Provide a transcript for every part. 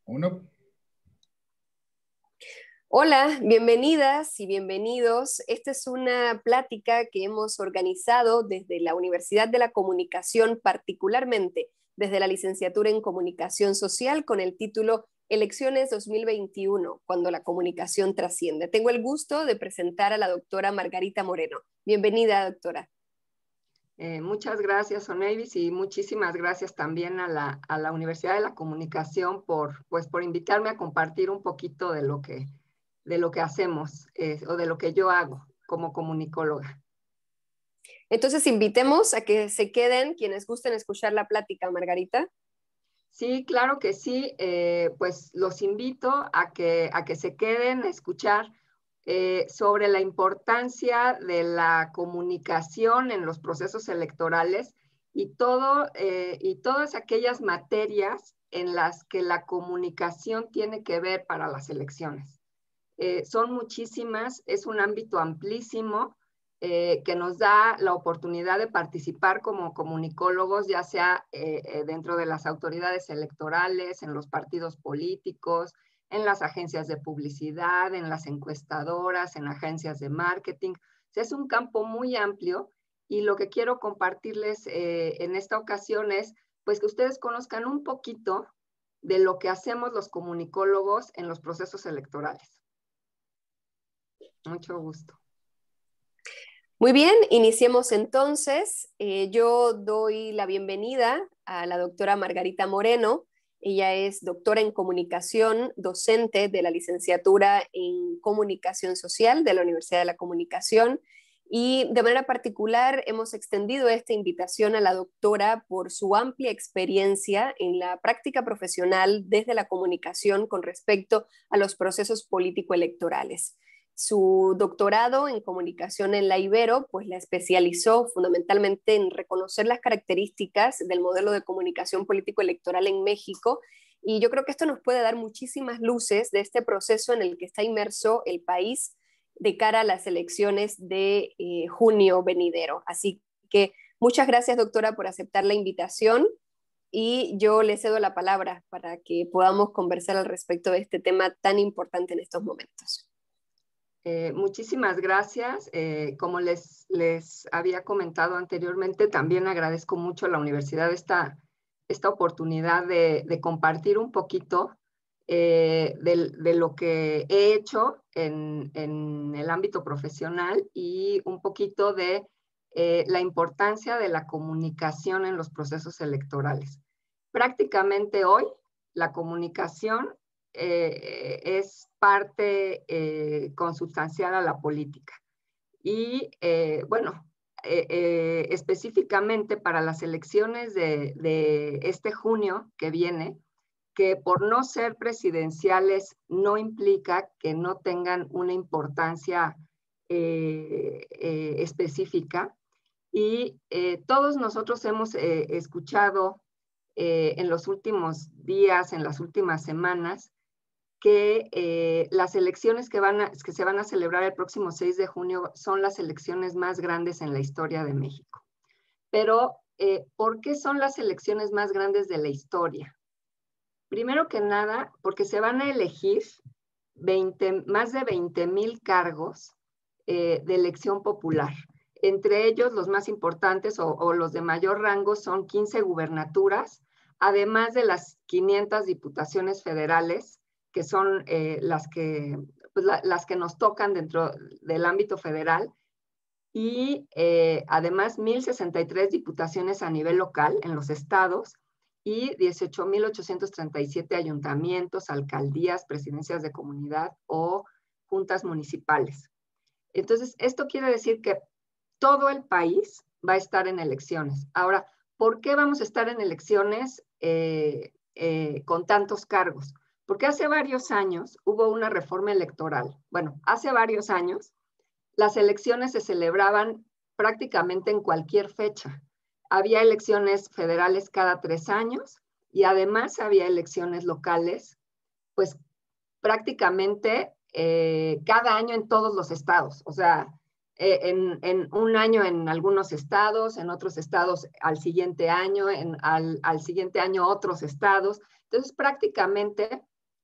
Uno. Hola, bienvenidas y bienvenidos. Esta es una plática que hemos organizado desde la Universidad de la Comunicación, particularmente desde la licenciatura en Comunicación Social con el título Elecciones 2021, cuando la comunicación trasciende. Tengo el gusto de presentar a la doctora Margarita Moreno. Bienvenida, doctora. Muchas gracias, Onevis, y muchísimas gracias también a la Universidad de la Comunicación por invitarme a compartir un poquito de lo que hacemos o de lo que yo hago como comunicóloga. Entonces, invitemos a que se queden quienes gusten escuchar la plática, Margarita. Sí, claro que sí. Pues los invito a que se queden a escuchar sobre la importancia de la comunicación en los procesos electorales y todas aquellas materias en las que la comunicación tiene que ver para las elecciones. Son muchísimas, es un ámbito amplísimo que nos da la oportunidad de participar como comunicólogos, ya sea dentro de las autoridades electorales, en los partidos políticos, en las agencias de publicidad, en las encuestadoras, en agencias de marketing. O sea, es un campo muy amplio y lo que quiero compartirles en esta ocasión es pues que ustedes conozcan un poquito de lo que hacemos los comunicólogos en los procesos electorales. Mucho gusto. Muy bien, iniciemos entonces. Yo doy la bienvenida a la doctora Margarita Moreno. Ella es doctora en comunicación, docente de la licenciatura en comunicación social de la Universidad de la Comunicación. Y de manera particular hemos extendido esta invitación a la doctora por su amplia experiencia en la práctica profesional desde la comunicación con respecto a los procesos político-electorales. Su doctorado en comunicación en la Ibero, pues la especializó fundamentalmente en reconocer las características del modelo de comunicación político-electoral en México. Y yo creo que esto nos puede dar muchísimas luces de este proceso en el que está inmerso el país de cara a las elecciones de junio venidero. Así que muchas gracias, doctora, por aceptar la invitación. Y yo le cedo la palabra para que podamos conversar al respecto de este tema tan importante en estos momentos. Muchísimas gracias. Como les había comentado anteriormente, también agradezco mucho a la universidad esta oportunidad de compartir un poquito de lo que he hecho en el ámbito profesional y un poquito de la importancia de la comunicación en los procesos electorales. Prácticamente hoy la comunicación es parte consustancial a la política. Y específicamente para las elecciones de este junio que viene, que por no ser presidenciales no implica que no tengan una importancia específica. Y todos nosotros hemos escuchado en los últimos días, en las últimas semanas, que las elecciones que se van a celebrar el próximo 6 de junio son las elecciones más grandes en la historia de México. Pero, ¿por qué son las elecciones más grandes de la historia? Primero que nada, porque se van a elegir más de 20,000 cargos de elección popular. Entre ellos, los más importantes o los de mayor rango son 15 gubernaturas, además de las 500 diputaciones federales, que son las que nos tocan dentro del ámbito federal, y además 1,063 diputaciones a nivel local en los estados y 18,837 ayuntamientos, alcaldías, presidencias de comunidad o juntas municipales. Entonces, esto quiere decir que todo el país va a estar en elecciones. Ahora, ¿por qué vamos a estar en elecciones con tantos cargos? Porque hace varios años hubo una reforma electoral. Bueno, hace varios años las elecciones se celebraban prácticamente en cualquier fecha. Había elecciones federales cada 3 años y además había elecciones locales, pues prácticamente cada año en todos los estados. O sea, en un año en algunos estados, en otros estados al siguiente año, al siguiente año otros estados. Entonces prácticamente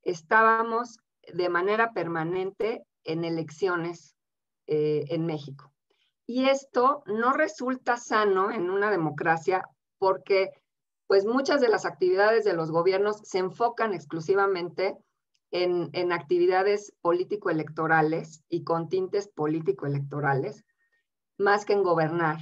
estábamos de manera permanente en elecciones en México. Y esto no resulta sano en una democracia porque pues muchas de las actividades de los gobiernos se enfocan exclusivamente en actividades político-electorales y con tintes político-electorales, más que en gobernar.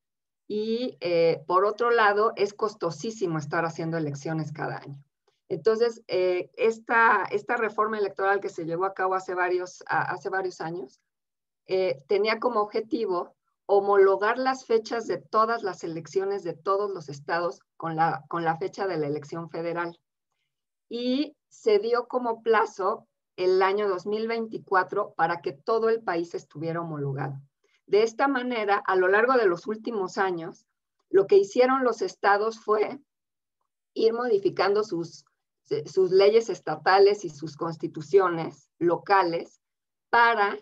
Y por otro lado, es costosísimo estar haciendo elecciones cada año. Entonces, esta reforma electoral que se llevó a cabo hace varios años, tenía como objetivo homologar las fechas de todas las elecciones de todos los estados con la fecha de la elección federal. Y se dio como plazo el año 2024 para que todo el país estuviera homologado. De esta manera, a lo largo de los últimos años, lo que hicieron los estados fue ir modificando sus leyes estatales y sus constituciones locales para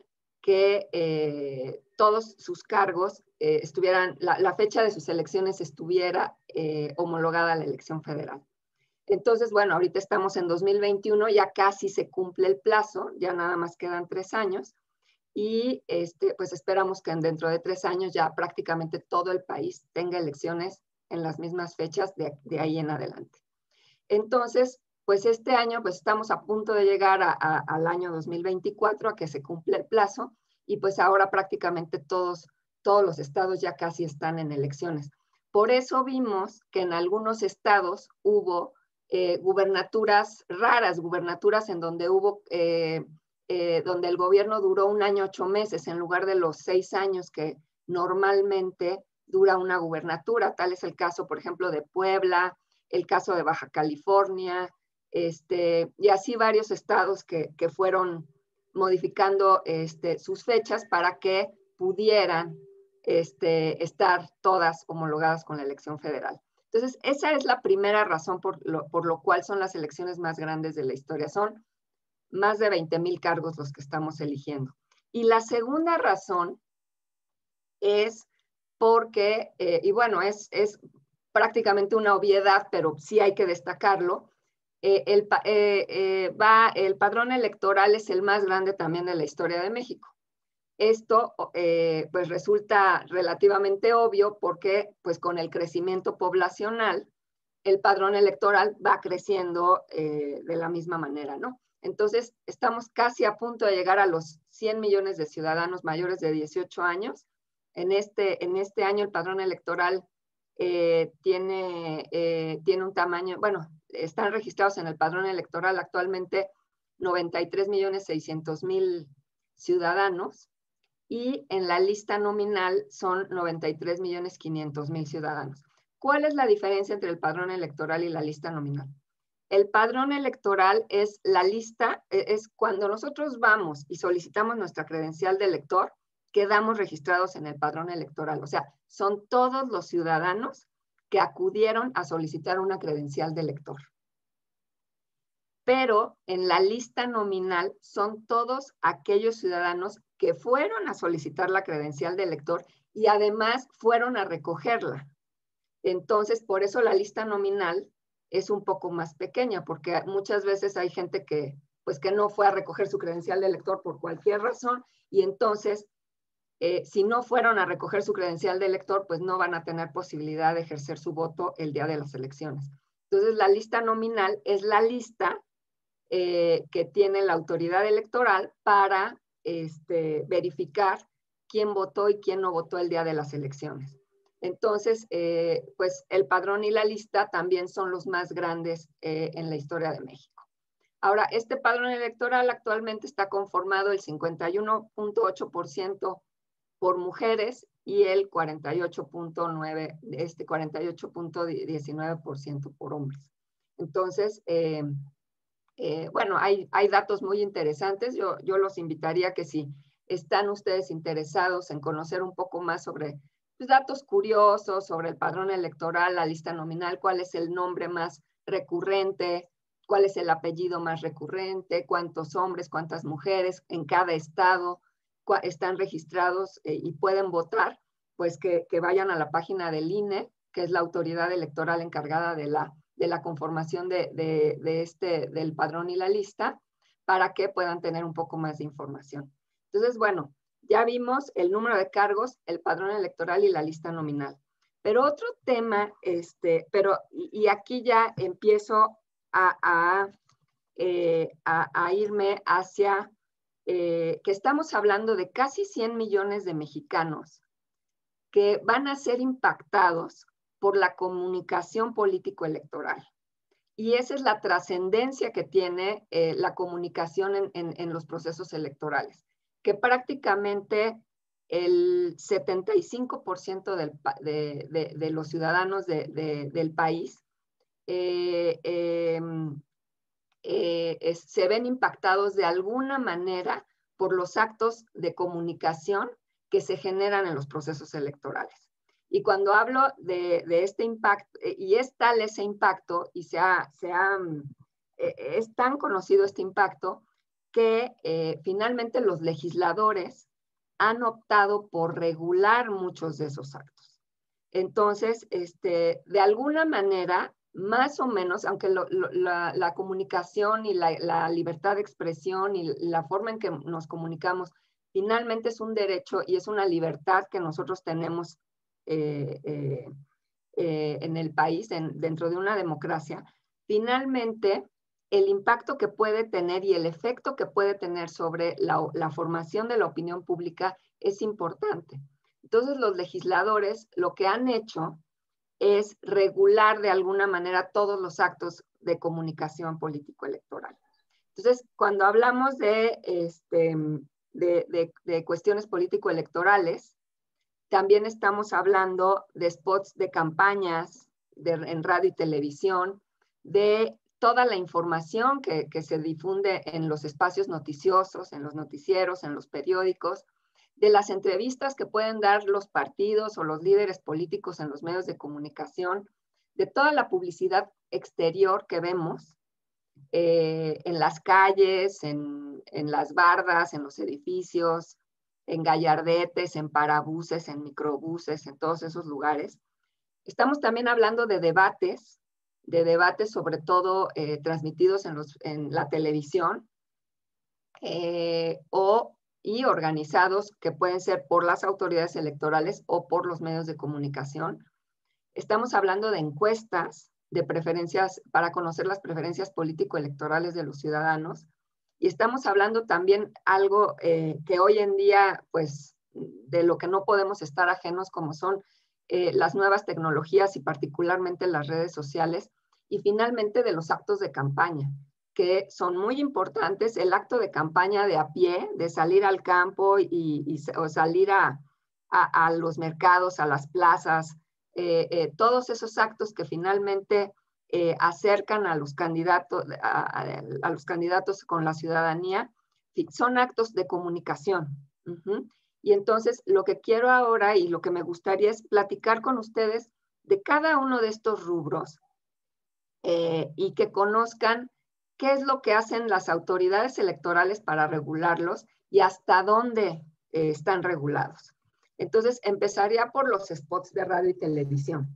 que todos sus cargos estuvieran, la fecha de sus elecciones estuviera homologada a la elección federal. Entonces, bueno, ahorita estamos en 2021, ya casi se cumple el plazo, ya nada más quedan 3 años, y pues esperamos que dentro de 3 años ya prácticamente todo el país tenga elecciones en las mismas fechas de ahí en adelante. Entonces, pues este año pues estamos a punto de llegar al año 2024, a que se cumple el plazo, y pues ahora prácticamente todos los estados ya casi están en elecciones. Por eso vimos que en algunos estados hubo gubernaturas raras, gubernaturas en donde hubo, donde el gobierno duró 1 año 8 meses en lugar de los 6 años que normalmente dura una gubernatura. Tal es el caso, por ejemplo, de Puebla, el caso de Baja California, y así varios estados que fueron modificando sus fechas para que pudieran estar todas homologadas con la elección federal. Entonces, esa es la primera razón por lo cual son las elecciones más grandes de la historia. Son más de 20,000 cargos los que estamos eligiendo. Y la segunda razón es porque, y bueno, es prácticamente una obviedad, pero sí hay que destacarlo, el padrón electoral es el más grande también de la historia de México. Esto pues resulta relativamente obvio porque pues con el crecimiento poblacional el padrón electoral va creciendo de la misma manera, ¿no? Entonces estamos casi a punto de llegar a los 100 millones de ciudadanos mayores de 18 años. En este año el padrón electoral tiene un tamaño, bueno, están registrados en el padrón electoral actualmente 93,600,000 ciudadanos, y en la lista nominal son 93,500,000 ciudadanos. ¿Cuál es la diferencia entre el padrón electoral y la lista nominal? El padrón electoral es la lista, es cuando nosotros vamos y solicitamos nuestra credencial de elector, quedamos registrados en el padrón electoral. O sea, son todos los ciudadanos que acudieron a solicitar una credencial de elector. Pero en la lista nominal son todos aquellos ciudadanos que fueron a solicitar la credencial de elector y además fueron a recogerla. Entonces, por eso la lista nominal es un poco más pequeña, porque muchas veces hay gente que no fue a recoger su credencial de elector por cualquier razón, y entonces, si no fueron a recoger su credencial de elector, pues no van a tener posibilidad de ejercer su voto el día de las elecciones. Entonces, la lista nominal es la lista que tiene la autoridad electoral para verificar quién votó y quién no votó el día de las elecciones. Entonces, pues el padrón y la lista también son los más grandes en la historia de México. Ahora, este padrón electoral actualmente está conformado el 51.8% por mujeres y el 48.19% por hombres. Entonces, bueno, hay datos muy interesantes. Yo los invitaría a que si están ustedes interesados en conocer un poco más sobre pues, datos curiosos sobre el padrón electoral, la lista nominal, cuál es el nombre más recurrente, cuál es el apellido más recurrente, cuántos hombres, cuántas mujeres en cada estado están registrados y pueden votar, pues que vayan a la página del INE, que es la autoridad electoral encargada de la la conformación del padrón y la lista, para que puedan tener un poco más de información. Entonces, bueno, ya vimos el número de cargos, el padrón electoral y la lista nominal. Pero otro tema, y aquí ya empiezo a irme hacia que estamos hablando de casi 100 millones de mexicanos que van a ser impactados por la comunicación político-electoral. Y esa es la trascendencia que tiene la comunicación en los procesos electorales, que prácticamente el 75% de los ciudadanos del país se ven impactados de alguna manera por los actos de comunicación que se generan en los procesos electorales. Y cuando hablo de este impacto, y es tal ese impacto, y es tan conocido este impacto, que finalmente los legisladores han optado por regular muchos de esos actos. Entonces, de alguna manera, más o menos, aunque la comunicación y la libertad de expresión y la forma en que nos comunicamos, finalmente es un derecho y es una libertad que nosotros tenemos en el país, dentro de una democracia. Finalmente, el impacto que puede tener y el efecto que puede tener sobre la formación de la opinión pública es importante. Entonces, los legisladores lo que han hecho es regular de alguna manera todos los actos de comunicación político-electoral. Entonces, cuando hablamos de cuestiones político-electorales, también estamos hablando de spots de campañas en radio y televisión, de toda la información que se difunde en los espacios noticiosos, en los noticieros, en los periódicos, de las entrevistas que pueden dar los partidos o los líderes políticos en los medios de comunicación, de toda la publicidad exterior que vemos en las calles, en las bardas, en los edificios, en gallardetes, en parabuses, en microbuses, en todos esos lugares. Estamos también hablando de debates sobre todo transmitidos en la televisión y organizados, que pueden ser por las autoridades electorales o por los medios de comunicación. Estamos hablando de encuestas de preferencias para conocer las preferencias político-electorales de los ciudadanos. Y estamos hablando también algo que hoy en día, pues, de lo que no podemos estar ajenos, como son las nuevas tecnologías y particularmente las redes sociales, y finalmente de los actos de campaña, que son muy importantes. El acto de campaña de a pie, de salir al campo o salir a los mercados, a las plazas, todos esos actos que finalmente acercan a los candidatos, a los candidatos con la ciudadanía, son actos de comunicación. Y entonces lo que quiero ahora y lo que me gustaría es platicar con ustedes de cada uno de estos rubros y que conozcan qué es lo que hacen las autoridades electorales para regularlos y hasta dónde están regulados. Entonces, empezaría por los spots de radio y televisión.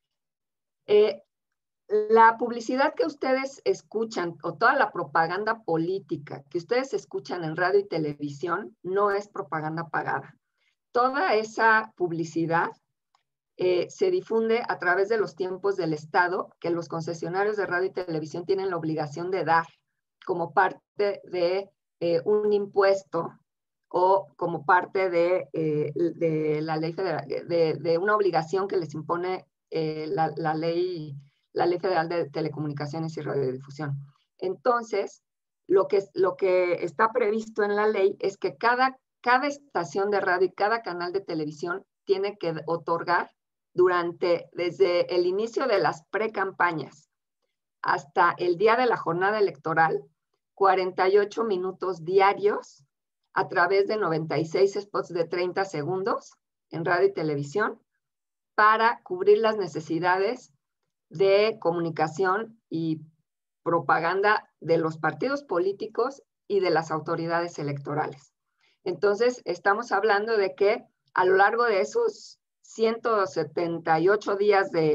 La publicidad que ustedes escuchan o toda la propaganda política que ustedes escuchan en radio y televisión no es propaganda pagada. Toda esa publicidad se difunde a través de los tiempos del Estado que los concesionarios de radio y televisión tienen la obligación de dar como parte de un impuesto o como parte de la ley federal, de una obligación que les impone la ley federal de telecomunicaciones y radiodifusión. Entonces, lo que está previsto en la ley es que cada estación de radio y cada canal de televisión tiene que otorgar desde el inicio de las precampañas hasta el día de la jornada electoral, 48 minutos diarios a través de 96 spots de 30 segundos en radio y televisión para cubrir las necesidades de comunicación y propaganda de los partidos políticos y de las autoridades electorales. Entonces, estamos hablando de que a lo largo de esos 178 días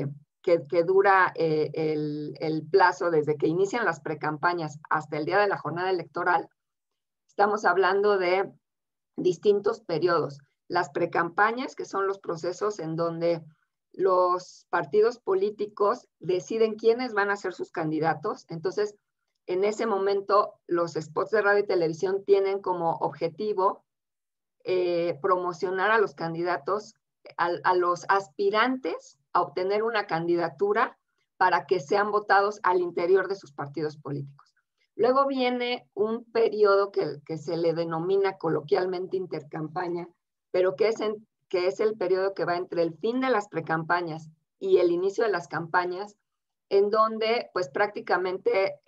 que dura el plazo desde que inician las precampañas hasta el día de la jornada electoral, estamos hablando de distintos periodos. Las precampañas, que son los procesos en donde los partidos políticos deciden quiénes van a ser sus candidatos. Entonces, en ese momento, los spots de radio y televisión tienen como objetivo promocionar a los candidatos, a los aspirantes a obtener una candidatura para que sean votados al interior de sus partidos políticos. Luego viene un periodo que se le denomina coloquialmente intercampaña, pero que es el periodo que va entre el fin de las precampañas y el inicio de las campañas, en donde pues prácticamente,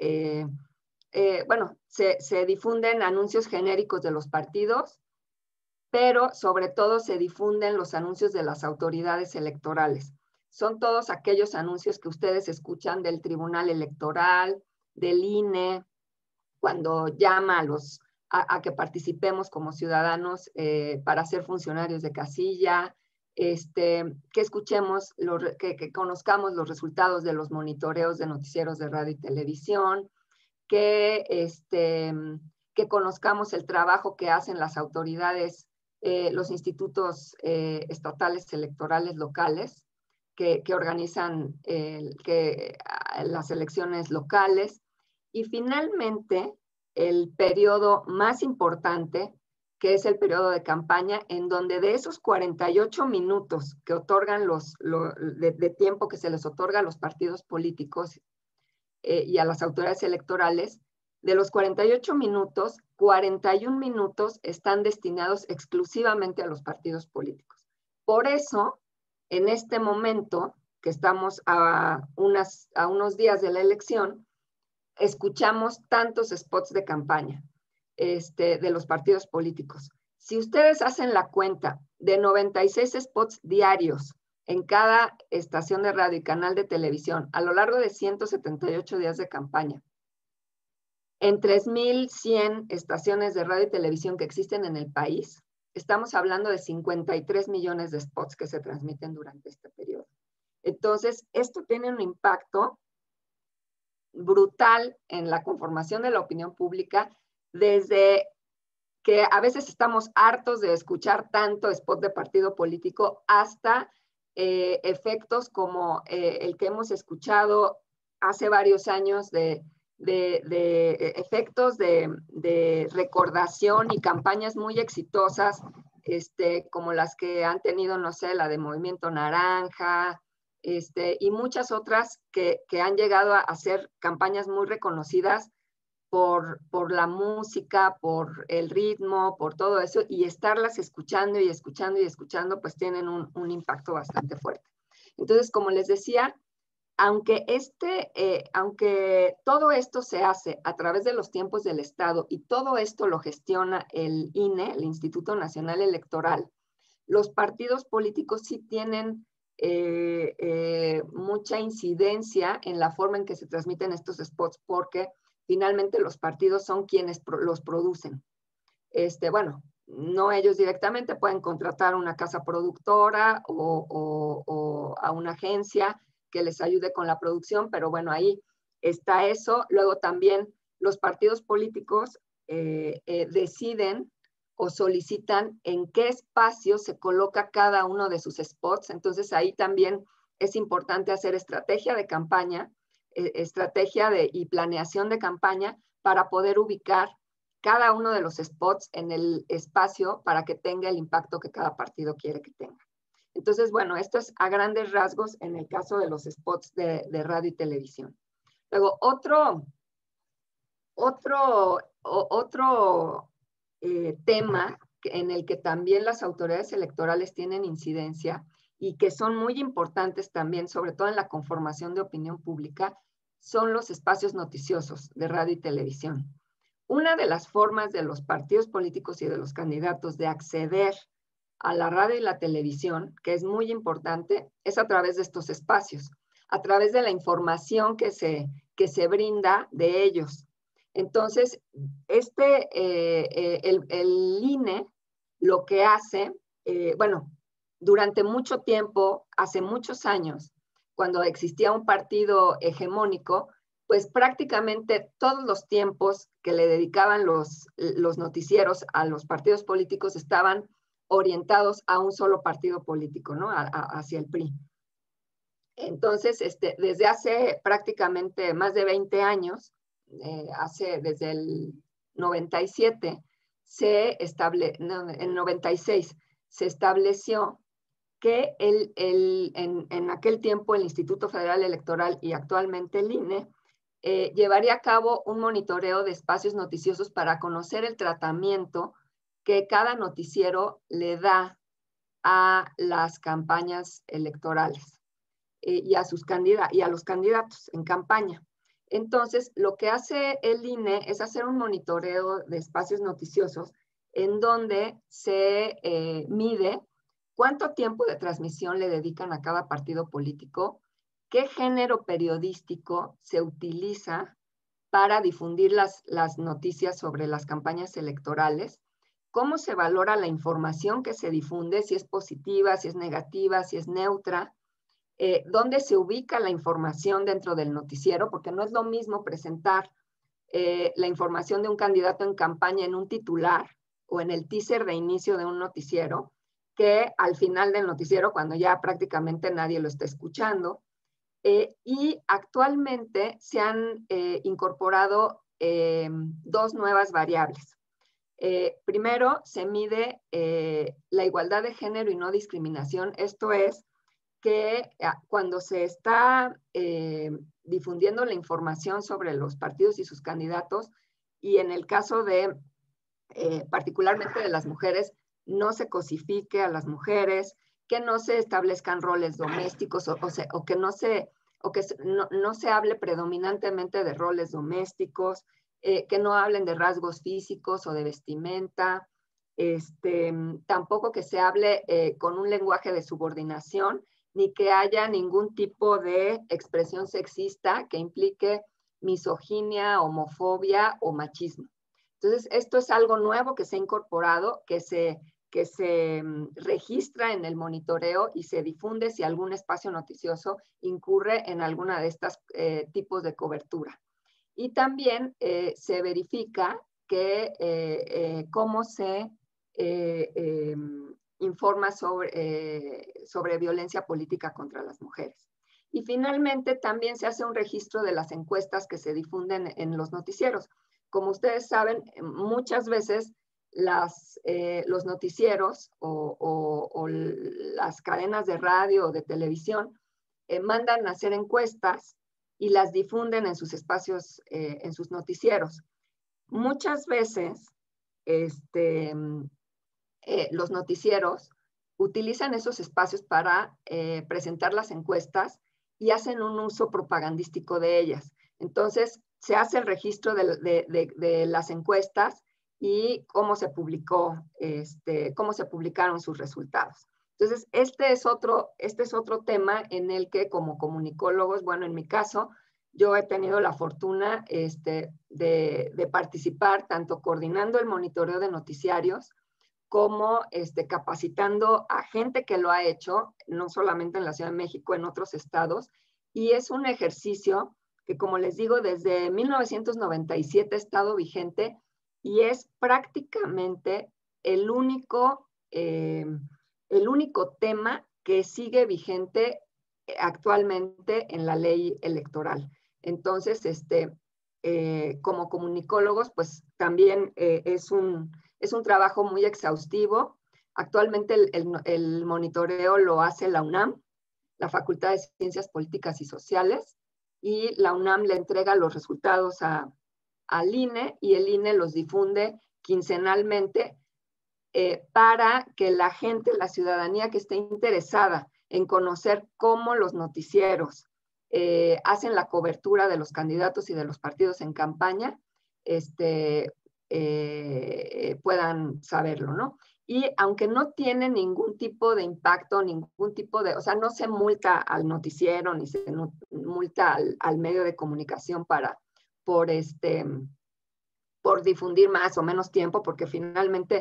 se difunden anuncios genéricos de los partidos, pero sobre todo se difunden los anuncios de las autoridades electorales. Son todos aquellos anuncios que ustedes escuchan del Tribunal Electoral, del INE, cuando llama a que participemos como ciudadanos para ser funcionarios de casilla, que escuchemos, que conozcamos los resultados de los monitoreos de noticieros de radio y televisión, que conozcamos el trabajo que hacen las autoridades, los institutos estatales electorales locales, que organizan las elecciones locales. Y finalmente, el periodo más importante, que es el periodo de campaña, en donde de esos 48 minutos que otorgan de tiempo que se les otorga a los partidos políticos y a las autoridades electorales, de los 48 minutos, 41 minutos están destinados exclusivamente a los partidos políticos. Por eso, en este momento, que estamos a unos días de la elección, escuchamos tantos spots de campaña de los partidos políticos. Si ustedes hacen la cuenta de 96 spots diarios en cada estación de radio y canal de televisión a lo largo de 178 días de campaña, en 3,100 estaciones de radio y televisión que existen en el país, estamos hablando de 53 millones de spots que se transmiten durante este periodo. Entonces, esto tiene un impacto brutal en la conformación de la opinión pública, desde que a veces estamos hartos de escuchar tanto spot de partido político hasta efectos como el que hemos escuchado hace varios años de efectos de recordación y campañas muy exitosas, como las que han tenido, no sé, la de Movimiento Naranja, y muchas otras que han llegado a hacer campañas muy reconocidas por la música, por el ritmo, por todo eso, y estarlas escuchando y escuchando y escuchando, pues tienen un impacto bastante fuerte. Entonces, como les decía, aunque todo esto se hace a través de los tiempos del Estado y todo esto lo gestiona el INE, el Instituto Nacional Electoral, los partidos políticos sí tienen mucha incidencia en la forma en que se transmiten estos spots, porque finalmente los partidos son quienes los producen. Bueno, no ellos directamente, pueden contratar una casa productora o a una agencia que les ayude con la producción, pero bueno, ahí está eso. Luego también los partidos políticos deciden o solicitan en qué espacio se coloca cada uno de sus spots. Entonces ahí también es importante hacer estrategia de campaña, y planeación de campaña para poder ubicar cada uno de los spots en el espacio para que tenga el impacto que cada partido quiere que tenga. Entonces, bueno, esto es a grandes rasgos en el caso de los spots de radio y televisión. Luego, otro tema en el que también las autoridades electorales tienen incidencia y que son muy importantes también, sobre todo en la conformación de opinión pública, son los espacios noticiosos de radio y televisión. Una de las formas de los partidos políticos y de los candidatos de acceder a la radio y la televisión, que es muy importante, es a través de estos espacios, a través de la información que se brinda de ellos. Entonces, el INE lo que hace, durante mucho tiempo, hace muchos años, cuando existía un partido hegemónico, pues prácticamente todos los tiempos que le dedicaban los noticieros a los partidos políticos estaban orientados a un solo partido político, ¿no? Hacia el PRI. Entonces, desde hace prácticamente más de 20 años, desde el 97, en 96, se estableció que en aquel tiempo el Instituto Federal Electoral y actualmente el INE llevaría a cabo un monitoreo de espacios noticiosos para conocer el tratamiento que cada noticiero le da a las campañas electorales y a los candidatos en campaña. Entonces, lo que hace el INE es hacer un monitoreo de espacios noticiosos en donde se mide cuánto tiempo de transmisión le dedican a cada partido político, qué género periodístico se utiliza para difundir las noticias sobre las campañas electorales, cómo se valora la información que se difunde, si es positiva, si es negativa, si es neutra, dónde se ubica la información dentro del noticiero, porque no es lo mismo presentar la información de un candidato en campaña en un titular o en el teaser de inicio de un noticiero, que al final del noticiero, cuando ya prácticamente nadie lo está escuchando. Y actualmente se han incorporado dos nuevas variables. Primero, se mide la igualdad de género y no discriminación. Esto es que cuando se está difundiendo la información sobre los partidos y sus candidatos, y en el caso de particularmente de las mujeres, no se cosifique a las mujeres, que no se establezcan roles domésticos o que no se hable predominantemente de roles domésticos, que no hablen de rasgos físicos o de vestimenta, tampoco que se hable con un lenguaje de subordinación, ni que haya ningún tipo de expresión sexista que implique misoginia, homofobia o machismo. Entonces, esto es algo nuevo que se ha incorporado, que se registra en el monitoreo y se difunde si algún espacio noticioso incurre en alguna de estos tipos de cobertura. Y también se verifica que cómo se informa sobre violencia política contra las mujeres. Y finalmente también se hace un registro de las encuestas que se difunden en los noticieros. Como ustedes saben, muchas veces los noticieros o las cadenas de radio o de televisión mandan a hacer encuestas y las difunden en sus espacios, en sus noticieros. Muchas veces los noticieros utilizan esos espacios para presentar las encuestas y hacen un uso propagandístico de ellas. Entonces, se hace el registro de las encuestas y cómo se publicaron sus resultados. Entonces, este es otro tema en el que como comunicólogos, bueno, en mi caso, yo he tenido la fortuna de participar tanto coordinando el monitoreo de noticiarios como capacitando a gente que lo ha hecho, no solamente en la Ciudad de México, en otros estados, y es un ejercicio que, como les digo, desde 1997 ha estado vigente y es prácticamente el único tema que sigue vigente actualmente en la ley electoral. Entonces, como comunicólogos, pues también es un trabajo muy exhaustivo. Actualmente el monitoreo lo hace la UNAM, la Facultad de Ciencias Políticas y Sociales, y la UNAM le entrega los resultados al INE y el INE los difunde quincenalmente para que la gente, la ciudadanía que esté interesada en conocer cómo los noticieros hacen la cobertura de los candidatos y de los partidos en campaña, puedan saberlo, ¿no? Y aunque no tiene ningún tipo de impacto, o sea, no se multa al noticiero ni se multa al medio de comunicación por difundir más o menos tiempo, porque finalmente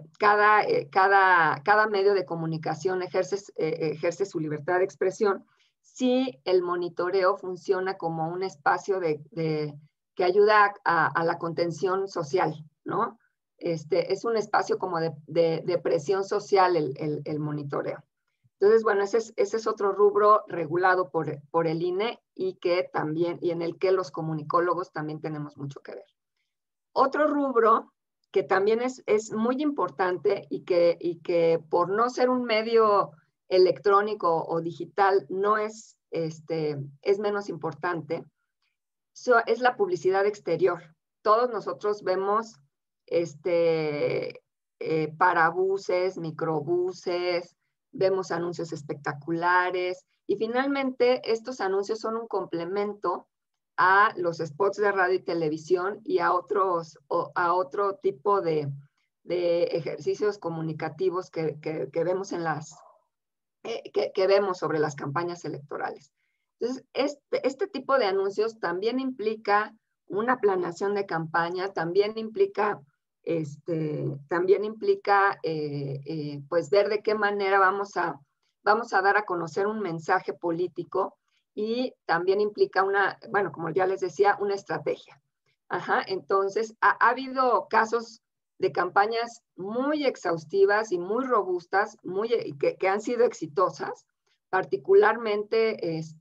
cada medio de comunicación ejerce su libertad de expresión. sí el monitoreo funciona como un espacio que ayuda a la contención social, ¿no? Es un espacio como de presión social el monitoreo. Entonces, bueno, ese es otro rubro regulado por el INE y que también, y en el que los comunicólogos también tenemos mucho que ver. Otro rubro que también es muy importante y que por no ser un medio electrónico o digital no es menos importante, es la publicidad exterior. Todos nosotros vemos parabuses, microbuses, vemos anuncios espectaculares y finalmente estos anuncios son un complemento a los spots de radio y televisión y a otro tipo de ejercicios comunicativos que vemos que vemos sobre las campañas electorales. Entonces, este tipo de anuncios también implica una planeación de campaña, también implica pues ver de qué manera vamos a dar a conocer un mensaje político y también implica bueno, como ya les decía, una estrategia. Ajá, entonces ha habido casos de campañas muy exhaustivas y muy robustas, que han sido exitosas. Particularmente,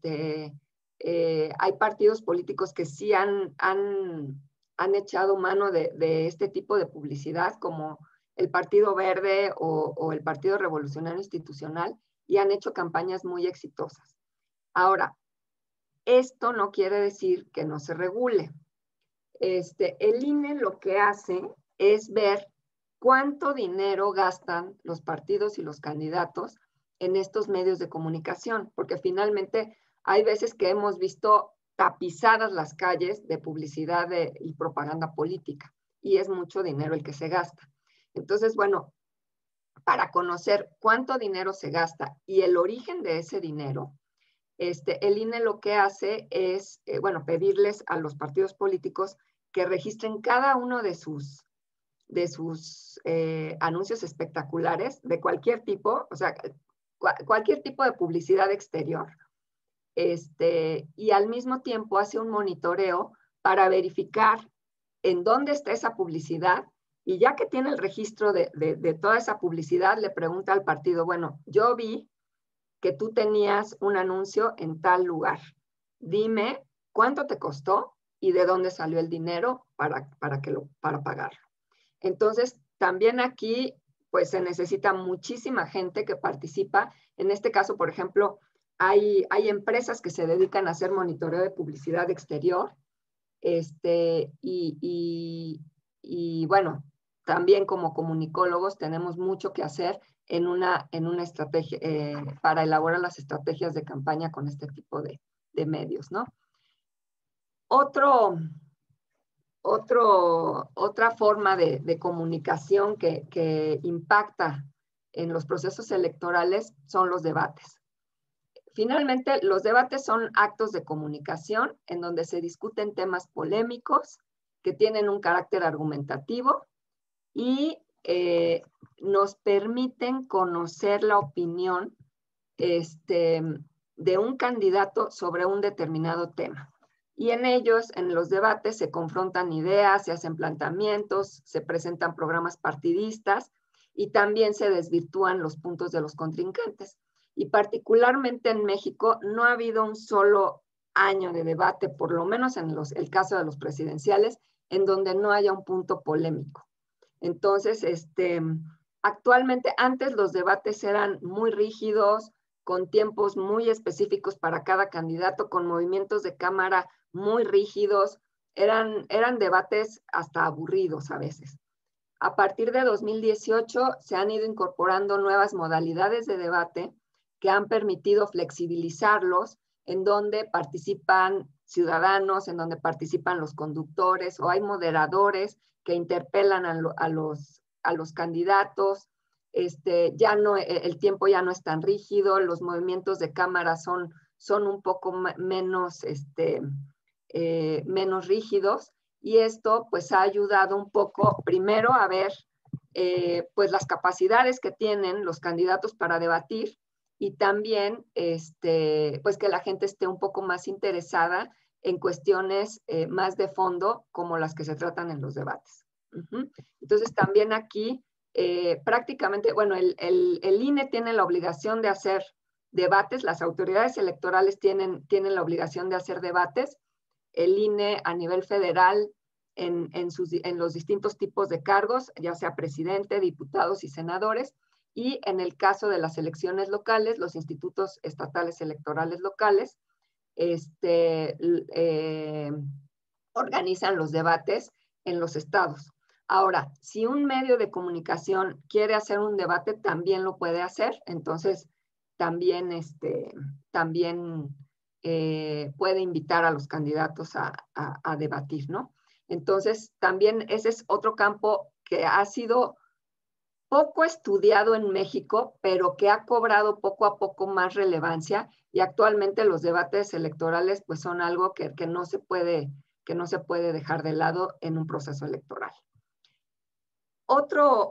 hay partidos políticos que sí han echado mano de este tipo de publicidad, como el Partido Verde o el Partido Revolucionario Institucional, y han hecho campañas muy exitosas. Ahora, esto no quiere decir que no se regule. El INE lo que hace es ver cuánto dinero gastan los partidos y los candidatos en estos medios de comunicación, porque finalmente hay veces que hemos visto tapizadas las calles de publicidad y propaganda política, y es mucho dinero el que se gasta. Entonces, bueno, para conocer cuánto dinero se gasta y el origen de ese dinero, el INE lo que hace es, pedirles a los partidos políticos que registren cada uno de sus anuncios espectaculares de cualquier tipo, o sea, cualquier tipo de publicidad exterior, y al mismo tiempo hace un monitoreo para verificar en dónde está esa publicidad, y ya que tiene el registro de toda esa publicidad, le pregunta al partido, bueno, yo vi que tú tenías un anuncio en tal lugar. Dime cuánto te costó y de dónde salió el dinero para pagarlo. Entonces, también aquí, pues se necesita muchísima gente que participa. En este caso, por ejemplo, hay empresas que se dedican a hacer monitoreo de publicidad exterior. Y bueno, también como comunicólogos tenemos mucho que hacer en una estrategia, para elaborar las estrategias de campaña con este tipo de medios, ¿no? Otra forma de comunicación que impacta en los procesos electorales son los debates. Finalmente, los debates son actos de comunicación en donde se discuten temas polémicos que tienen un carácter argumentativo y nos permiten conocer la opinión de un candidato sobre un determinado tema. Y en ellos, en los debates, se confrontan ideas, se hacen planteamientos, se presentan programas partidistas y también se desvirtúan los puntos de los contrincantes. Y particularmente en México no ha habido un solo año de debate, por lo menos en el caso de los presidenciales, en donde no haya un punto polémico. Entonces, actualmente, antes los debates eran muy rígidos, con tiempos muy específicos para cada candidato, con movimientos de cámara muy rígidos, eran debates hasta aburridos a veces. A partir de 2018 se han ido incorporando nuevas modalidades de debate que han permitido flexibilizarlos, en donde participan ciudadanos, en donde participan los conductores, o hay moderadores que interpelan a los candidatos. El tiempo ya no es tan rígido, los movimientos de cámara son un poco menos rígidos, y esto pues ha ayudado un poco primero a ver pues las capacidades que tienen los candidatos para debatir, y también pues que la gente esté un poco más interesada en cuestiones más de fondo como las que se tratan en los debates. Entonces también aquí prácticamente, bueno, el INE tiene la obligación de hacer debates, las autoridades electorales tienen la obligación de hacer debates, el INE a nivel federal en los distintos tipos de cargos, ya sea presidente, diputados y senadores, y en el caso de las elecciones locales, los institutos estatales electorales locales organizan los debates en los estados. Ahora, si un medio de comunicación quiere hacer un debate, también lo puede hacer, entonces también, puede invitar a los candidatos a debatir, ¿no? Entonces, también ese es otro campo que ha sido poco estudiado en México, pero que ha cobrado poco a poco más relevancia, y actualmente los debates electorales pues son algo que no se puede dejar de lado en un proceso electoral. Otro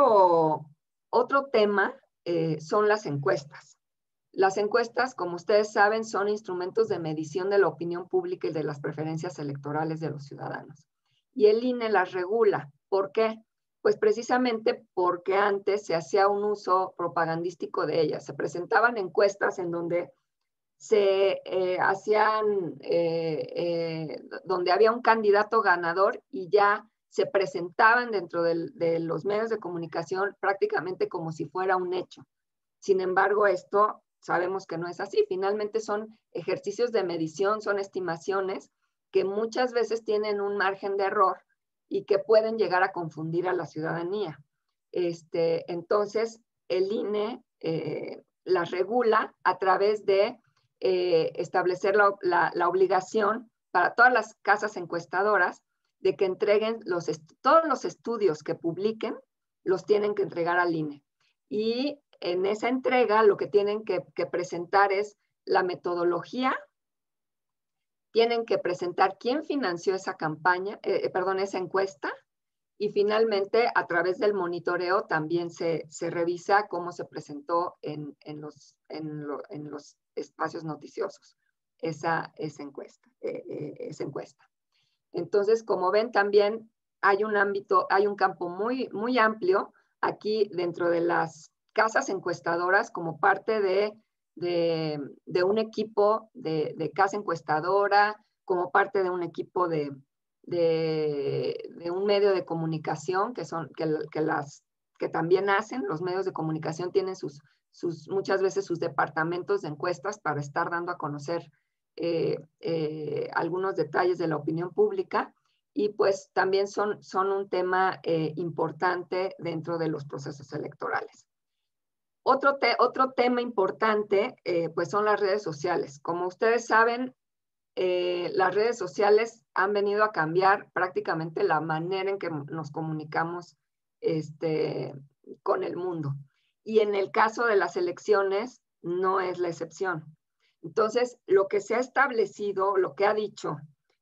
tema son las encuestas. Las encuestas, como ustedes saben, son instrumentos de medición de la opinión pública y de las preferencias electorales de los ciudadanos. Y el INE las regula. ¿Por qué? Pues precisamente porque antes se hacía un uso propagandístico de ellas. Se presentaban encuestas en donde se hacían, donde había un candidato ganador y ya se presentaban dentro de los medios de comunicación prácticamente como si fuera un hecho. Sin embargo, esto sabemos que no es así. Finalmente son ejercicios de medición, son estimaciones que muchas veces tienen un margen de error y que pueden llegar a confundir a la ciudadanía. Entonces, el INE las regula a través de establecer la obligación para todas las casas encuestadoras de que entreguen todos los estudios que publiquen, los tienen que entregar al INE. Y en esa entrega lo que tienen que presentar es la metodología, tienen que presentar quién financió esa campaña, esa encuesta, y finalmente a través del monitoreo también se revisa cómo se presentó en los espacios noticiosos esa encuesta. Entonces, como ven, también hay un campo muy, muy amplio aquí dentro de las casas encuestadoras como parte de un equipo de casa encuestadora, como parte de un equipo de un medio de comunicación que también hacen. Los medios de comunicación tienen muchas veces sus departamentos de encuestas para estar dando a conocer algunos detalles de la opinión pública, y pues también son un tema importante dentro de los procesos electorales. Otro tema importante pues son las redes sociales. Como ustedes saben, las redes sociales han venido a cambiar prácticamente la manera en que nos comunicamos con el mundo. Y en el caso de las elecciones no es la excepción. Entonces, lo que se ha establecido, lo que han dicho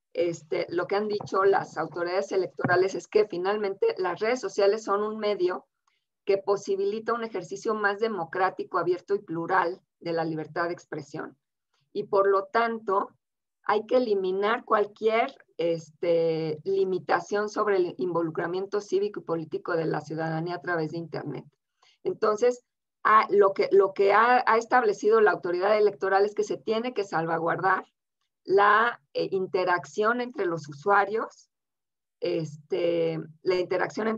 las autoridades electorales es que finalmente las redes sociales son un medio que posibilita un ejercicio más democrático, abierto y plural de la libertad de expresión. Y por lo tanto, hay que eliminar cualquier limitación sobre el involucramiento cívico y político de la ciudadanía a través de Internet. Entonces, lo que ha establecido la autoridad electoral es que se tiene que salvaguardar la interacción entre los usuarios, la interacción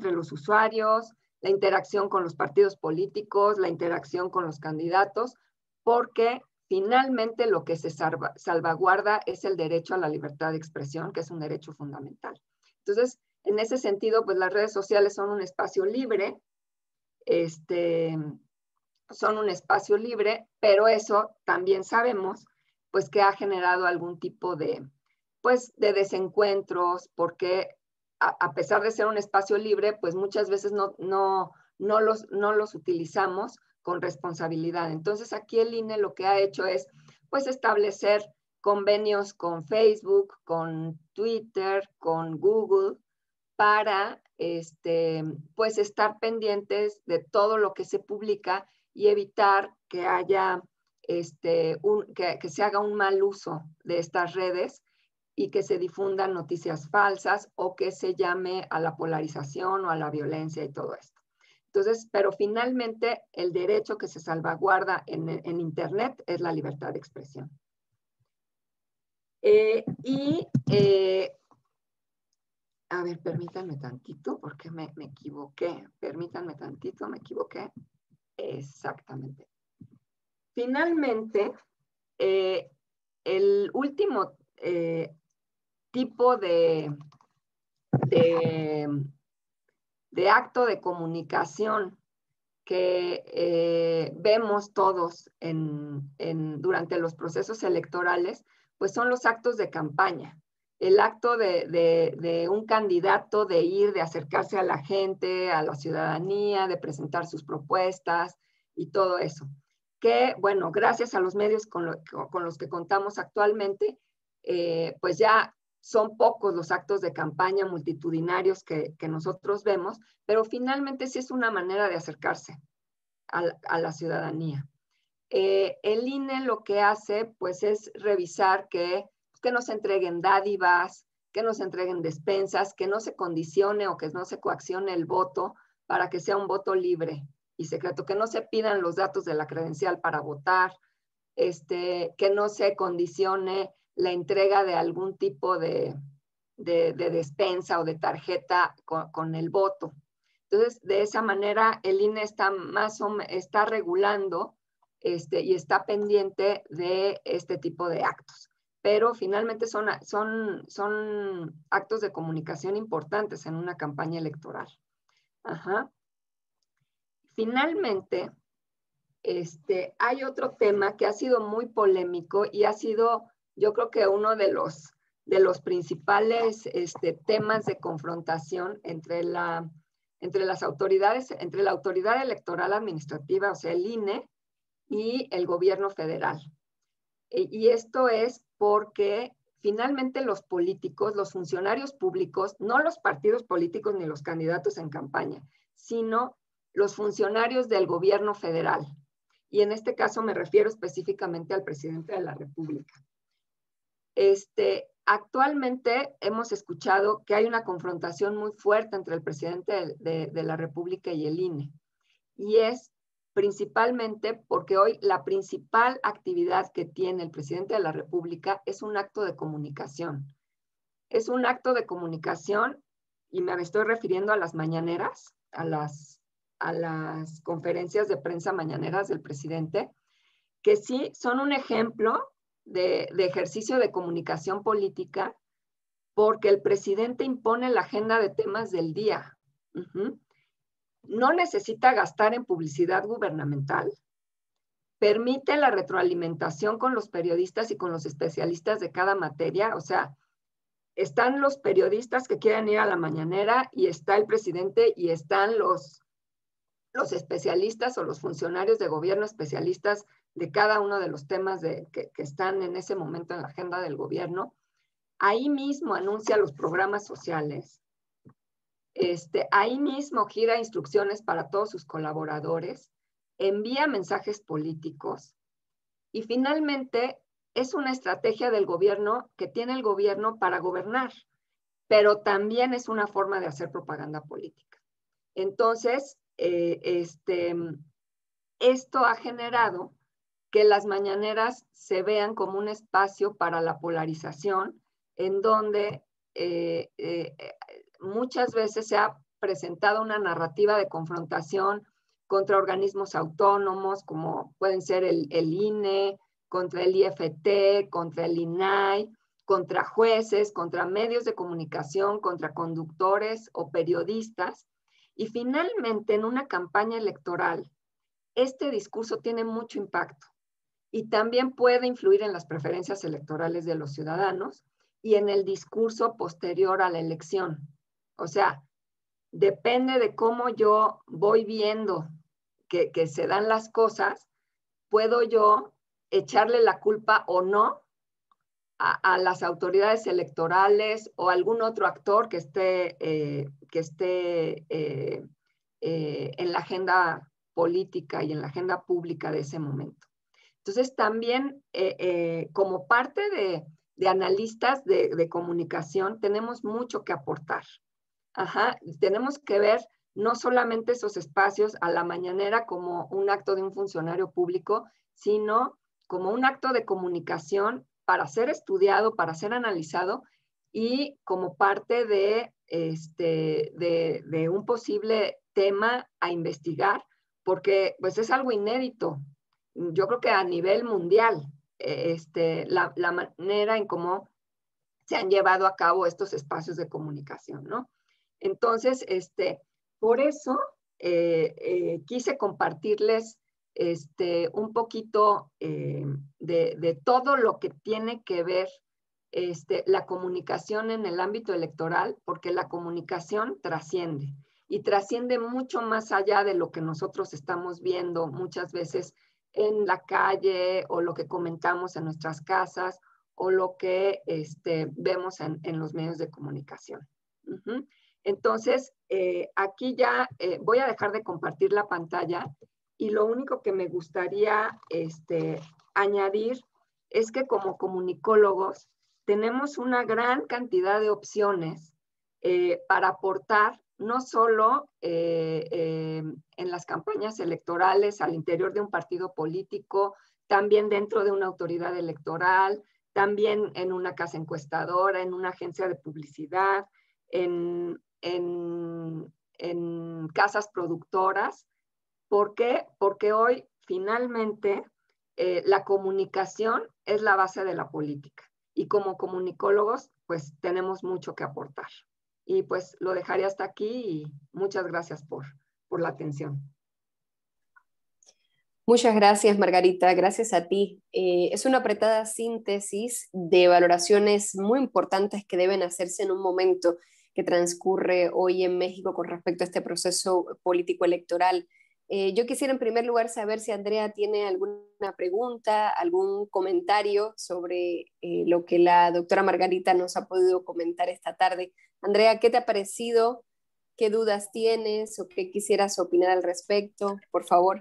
con los partidos políticos, la interacción con los candidatos, porque finalmente lo que se salvaguarda es el derecho a la libertad de expresión, que es un derecho fundamental. Entonces, en ese sentido, pues las redes sociales son un espacio libre, pero eso también sabemos pues que ha generado algún tipo de desencuentros, porque a pesar de ser un espacio libre, pues muchas veces no los utilizamos con responsabilidad. Entonces aquí el INE lo que ha hecho es pues establecer convenios con Facebook, con Twitter, con Google, para pues estar pendientes de todo lo que se publica y evitar que haya que se haga un mal uso de estas redes y que se difundan noticias falsas o que se llame a la polarización o a la violencia y todo esto. Entonces, pero finalmente el derecho que se salvaguarda en Internet es la libertad de expresión. A ver, permítanme tantito porque me equivoqué. Permítanme tantito, me equivoqué. Exactamente. Finalmente, el último tipo de acto de comunicación que vemos todos durante los procesos electorales, pues son los actos de campaña. El acto de un candidato de ir, de acercarse a la gente, a la ciudadanía, de presentar sus propuestas y todo eso. Que, bueno, gracias a los medios con los que contamos actualmente, pues ya son pocos los actos de campaña multitudinarios que nosotros vemos, pero finalmente sí es una manera de acercarse a la ciudadanía. El INE lo que hace, pues, es revisar que no se entreguen dádivas, que no se entreguen despensas, que no se condicione o que no se coaccione el voto para que sea un voto libre y secreto, que no se pidan los datos de la credencial para votar, que no se condicione la entrega de algún tipo de despensa o de tarjeta con el voto. Entonces, de esa manera, el INE está regulando y está pendiente de este tipo de actos. Pero finalmente son actos de comunicación importantes en una campaña electoral. Ajá. Finalmente, hay otro tema que ha sido muy polémico y ha sido, yo creo que uno de los principales temas de confrontación entre las autoridades, entre la autoridad electoral administrativa, o sea, el INE, y el gobierno federal. Y esto es porque finalmente los políticos, los funcionarios públicos, no los partidos políticos ni los candidatos en campaña, sino los funcionarios del gobierno federal. Y en este caso me refiero específicamente al presidente de la República. Actualmente hemos escuchado que hay una confrontación muy fuerte entre el presidente de la República y el INE. Y es principalmente porque hoy la principal actividad que tiene el presidente de la República es un acto de comunicación. Es un acto de comunicación, y me estoy refiriendo a las mañaneras, a las conferencias de prensa mañaneras del presidente, que sí son un ejemplo de ejercicio de comunicación política, porque el presidente impone la agenda de temas del día. No necesita gastar en publicidad gubernamental, permite la retroalimentación con los periodistas y con los especialistas de cada materia. O sea, están los periodistas que quieren ir a la mañanera y está el presidente y están los especialistas o los funcionarios de gobierno especialistas de cada uno de los temas que están en ese momento en la agenda del gobierno. Ahí mismo anuncia los programas sociales. Ahí mismo gira instrucciones para todos sus colaboradores, envía mensajes políticos y finalmente es una estrategia del gobierno que tiene el gobierno para gobernar, pero también es una forma de hacer propaganda política. Entonces, esto ha generado que las mañaneras se vean como un espacio para la polarización, en donde muchas veces se ha presentado una narrativa de confrontación contra organismos autónomos, como pueden ser el INE, contra el IFT, contra el INAI, contra jueces, contra medios de comunicación, contra conductores o periodistas. Y finalmente, en una campaña electoral, este discurso tiene mucho impacto y también puede influir en las preferencias electorales de los ciudadanos y en el discurso posterior a la elección. O sea, depende de cómo yo voy viendo que se dan las cosas, puedo yo echarle la culpa o no a las autoridades electorales o algún otro actor que esté en la agenda política y en la agenda pública de ese momento. Entonces, también como parte de analistas de comunicación, tenemos mucho que aportar. Ajá, tenemos que ver no solamente esos espacios a la mañanera como un acto de un funcionario público, sino como un acto de comunicación para ser estudiado, para ser analizado y como parte de un posible tema a investigar, porque pues es algo inédito. Yo creo que a nivel mundial, la manera en cómo se han llevado a cabo estos espacios de comunicación, ¿no? Entonces, por eso quise compartirles un poquito de todo lo que tiene que ver la comunicación en el ámbito electoral, porque la comunicación trasciende y trasciende mucho más allá de lo que nosotros estamos viendo muchas veces en la calle o lo que comentamos en nuestras casas o lo que vemos en los medios de comunicación. Uh-huh. Entonces, aquí ya voy a dejar de compartir la pantalla y lo único que me gustaría añadir es que como comunicólogos tenemos una gran cantidad de opciones para aportar no solo en las campañas electorales al interior de un partido político, también dentro de una autoridad electoral, también en una casa encuestadora, en una agencia de publicidad, en casas productoras. ¿Por qué? Porque hoy finalmente la comunicación es la base de la política y como comunicólogos pues tenemos mucho que aportar. Y pues lo dejaré hasta aquí y muchas gracias por la atención. Muchas gracias, Margarita. Gracias a ti. Es una apretada síntesis de valoraciones muy importantes que deben hacerse en un momento que transcurre hoy en México con respecto a este proceso político electoral. Yo quisiera en primer lugar saber si Andrea tiene alguna pregunta, algún comentario sobre lo que la doctora Margarita nos ha podido comentar esta tarde. Andrea, ¿qué te ha parecido? ¿Qué dudas tienes o qué quisieras opinar al respecto? Por favor.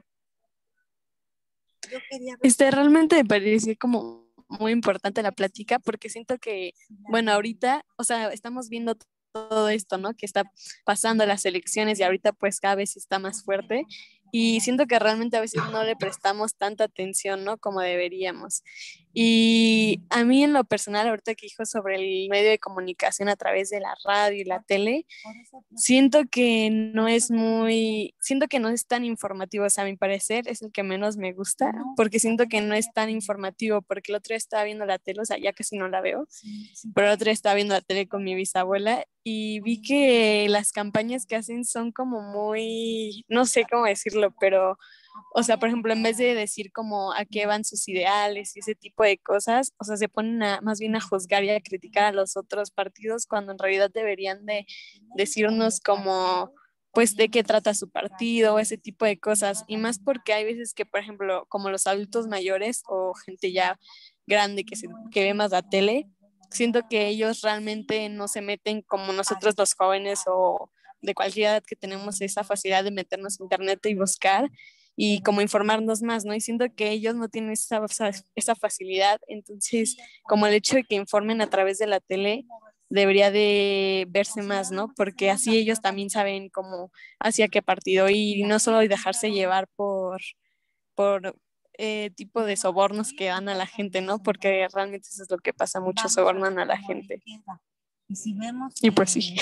Realmente me parece como muy importante la plática porque siento que, bueno, ahorita, o sea, estamos viendo todo esto, ¿no? Que está pasando las elecciones y ahorita pues cada vez está más fuerte y siento que realmente a veces no le prestamos tanta atención, ¿no? Como deberíamos. Y a mí en lo personal, ahorita que dijo sobre el medio de comunicación a través de la radio y la tele, siento que no es tan informativo, o sea, a mi parecer es el que menos me gusta, porque siento que no es tan informativo, porque el otro día estaba viendo la tele, o sea, ya casi no la veo, pero el otro día estaba viendo la tele con mi bisabuela y vi que las campañas que hacen son como muy, no sé cómo decirlo, pero o sea, por ejemplo, en vez de decir como a qué van sus ideales y ese tipo de cosas, o sea, se ponen más bien a juzgar y a criticar a los otros partidos cuando en realidad deberían de decirnos como, pues, de qué trata su partido o ese tipo de cosas. Y más porque hay veces que, por ejemplo, como los adultos mayores o gente ya grande que ve más la tele, siento que ellos realmente no se meten como nosotros los jóvenes o de cualquier edad que tenemos esa facilidad de meternos en internet y buscar y como informarnos más, ¿no? Y siento que ellos no tienen esa facilidad, entonces como el hecho de que informen a través de la tele debería de verse más, ¿no? Porque así ellos también saben cómo hacia qué partido ir y no solo dejarse llevar por tipo de sobornos que dan a la gente, ¿no? Porque realmente eso es lo que pasa, mucho sobornan a la gente. Y pues sí.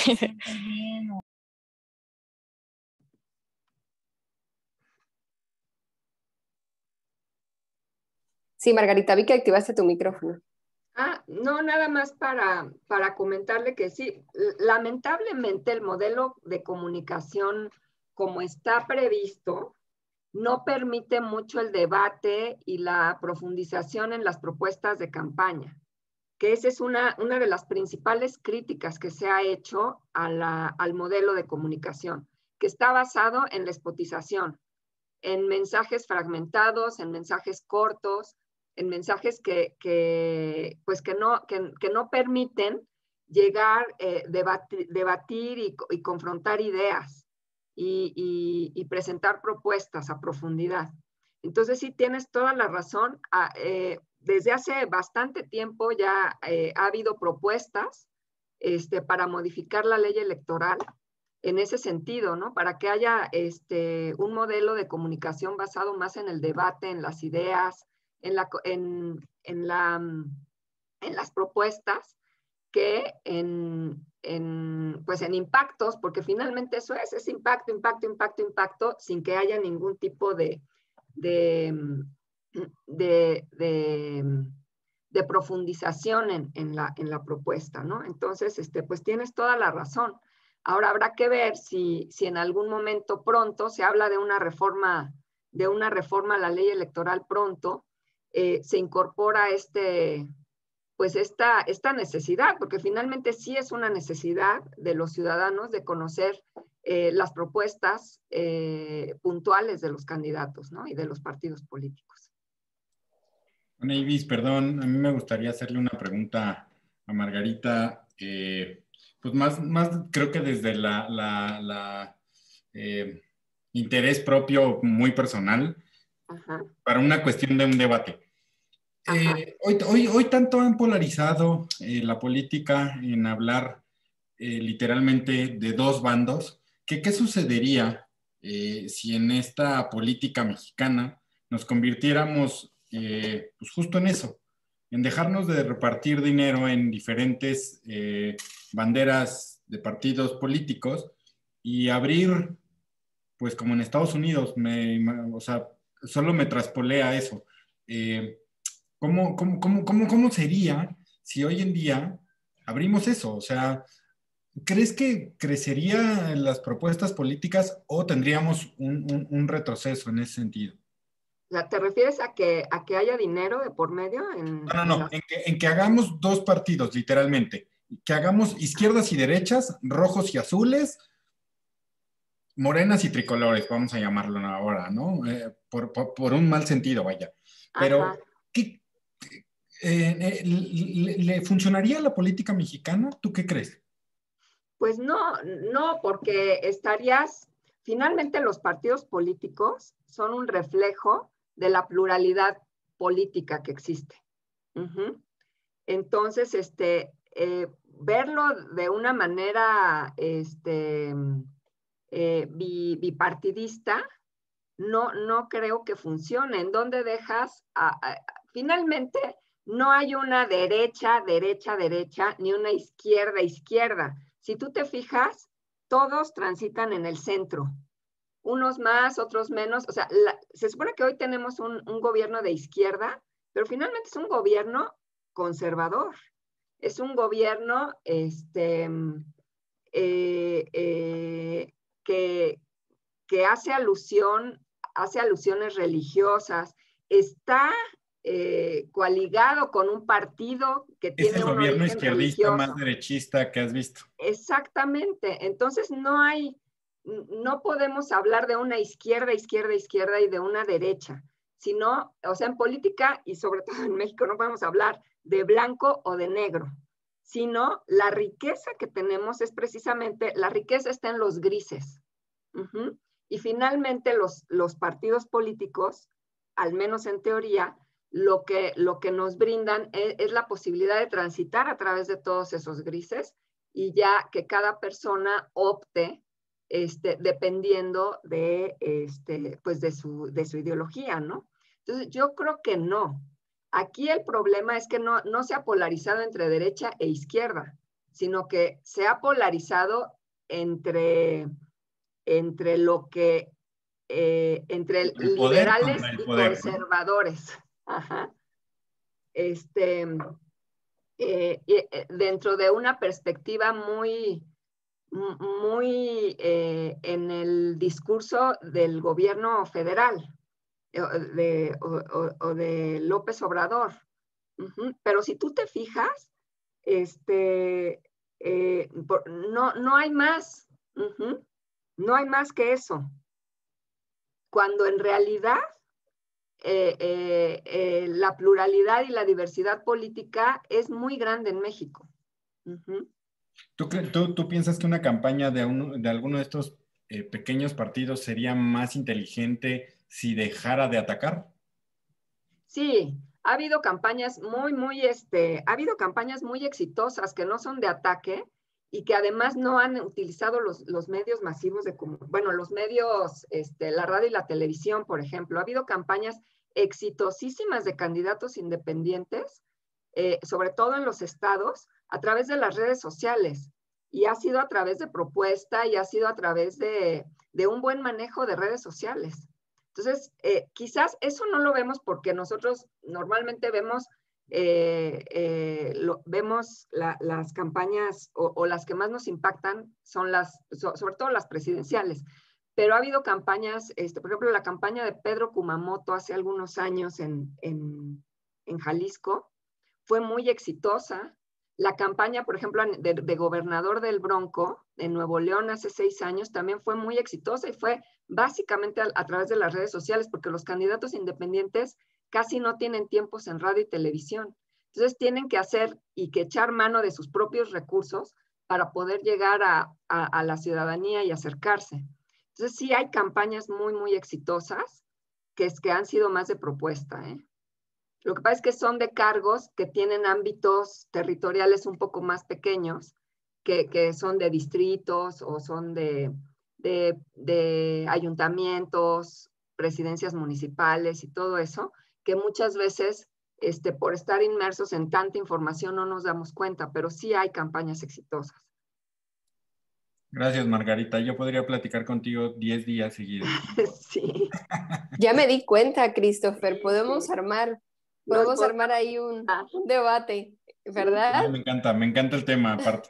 Sí, Margarita, vi que activaste tu micrófono. No, nada más para comentarle que sí, lamentablemente el modelo de comunicación como está previsto no permite mucho el debate y la profundización en las propuestas de campaña, que esa es una de las principales críticas que se ha hecho al modelo de comunicación, que está basado en la espotización, en mensajes fragmentados, en mensajes cortos, en mensajes que no permiten llegar, debatir y confrontar ideas. y presentar propuestas a profundidad. Entonces sí tienes toda la razón. Desde hace bastante tiempo ya ha habido propuestas para modificar la ley electoral en ese sentido, ¿no? Para que haya un modelo de comunicación basado más en el debate, en las ideas, en las propuestas, que pues en impactos, porque finalmente eso es impacto, impacto, impacto, impacto, sin que haya ningún tipo de profundización en la propuesta, ¿no? Entonces, pues tienes toda la razón. Ahora habrá que ver si en algún momento pronto se habla de una reforma a la ley electoral pronto, se incorpora pues esta necesidad, porque finalmente sí es una necesidad de los ciudadanos de conocer las propuestas puntuales de los candidatos, ¿no? Y de los partidos políticos. Bueno, Ibis, perdón, a mí me gustaría hacerle una pregunta a Margarita, pues más creo que desde la interés propio muy personal. Ajá. Para una cuestión de un debate. Hoy tanto han polarizado la política en hablar literalmente de dos bandos, que qué sucedería si en esta política mexicana nos convirtiéramos pues justo en eso, en dejarnos de repartir dinero en diferentes banderas de partidos políticos y abrir, pues como en Estados Unidos, o sea, solo me traspolé a eso. ¿Cómo sería si hoy en día abrimos eso? O sea, ¿crees que crecerían las propuestas políticas o tendríamos un retroceso en ese sentido? ¿Te refieres a que haya dinero de por medio? No. En que hagamos dos partidos, literalmente. Que hagamos izquierdas y derechas, rojos y azules, morenas y tricolores, vamos a llamarlo ahora, ¿no? Por un mal sentido, vaya. Pero, ¿le funcionaría la política mexicana? ¿Tú qué crees? Pues no, porque finalmente los partidos políticos son un reflejo de la pluralidad política que existe. Entonces, verlo de una manera bipartidista, no creo que funcione. ¿En dónde dejas? Finalmente, no hay una derecha, ni una izquierda. Si tú te fijas, todos transitan en el centro. Unos más, otros menos. O sea, se supone que hoy tenemos un gobierno de izquierda, pero finalmente es un gobierno conservador. Es un gobierno que hace alusiones religiosas. Está coaligado con un partido que tiene un origen gobierno izquierdista religioso, más derechista que has visto. Exactamente. Entonces no podemos hablar de una izquierda y de una derecha, sino, o sea, en política y sobre todo en México no podemos hablar de blanco o de negro, sino la riqueza que tenemos es precisamente, la riqueza está en los grises. Y finalmente los partidos políticos, al menos en teoría, lo que nos brindan es la posibilidad de transitar a través de todos esos grises y ya que cada persona opte dependiendo pues de su ideología, ¿no? Entonces, yo creo que no. Aquí el problema es que no se ha polarizado entre derecha e izquierda, sino que se ha polarizado entre liberales y conservadores. Ajá. Dentro de una perspectiva muy en el discurso del gobierno federal o de López Obrador. Pero si tú te fijas, no hay más. No hay más que eso. Cuando en realidad la pluralidad y la diversidad política es muy grande en México. ¿Tú piensas que una campaña de alguno de estos pequeños partidos sería más inteligente si dejara de atacar? Sí, ha habido campañas ha habido campañas muy exitosas que no son de ataque y que además no han utilizado los medios masivos los medios, la radio y la televisión, por ejemplo. Ha habido campañas exitosísimas de candidatos independientes, sobre todo en los estados, a través de las redes sociales. Y ha sido a través de propuesta y ha sido a través de un buen manejo de redes sociales. Entonces, quizás eso no lo vemos porque nosotros normalmente vemos las campañas o las que más nos impactan son sobre todo las presidenciales. Pero ha habido campañas, por ejemplo, la campaña de Pedro Kumamoto hace algunos años en Jalisco fue muy exitosa. La campaña, por ejemplo, de gobernador del Bronco en Nuevo León hace 6 años también fue muy exitosa y fue básicamente a través de las redes sociales, porque los candidatos independientes casi no tienen tiempos en radio y televisión. Entonces tienen que hacer y que echar mano de sus propios recursos para poder llegar a la ciudadanía y acercarse. Entonces sí hay campañas muy, muy exitosas que han sido más de propuesta, ¿eh? Lo que pasa es que son de cargos que tienen ámbitos territoriales un poco más pequeños, que son de distritos o son de ayuntamientos, presidencias municipales y todo eso, que muchas veces por estar inmersos en tanta información no nos damos cuenta, pero sí hay campañas exitosas. Gracias, Margarita. Yo podría platicar contigo 10 días seguidos. Sí. Ya me di cuenta, Christopher. Podemos armar ahí un debate, ¿verdad? Me encanta el tema aparte.